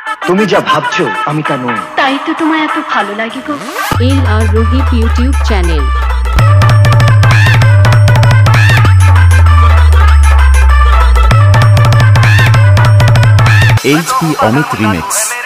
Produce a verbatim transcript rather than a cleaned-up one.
তুমি যা ভাবছো আমি তা নই। তাই তো তোমায় এত ভালো লাগে গো। L R Rohit YouTube channel. H P Amit remix.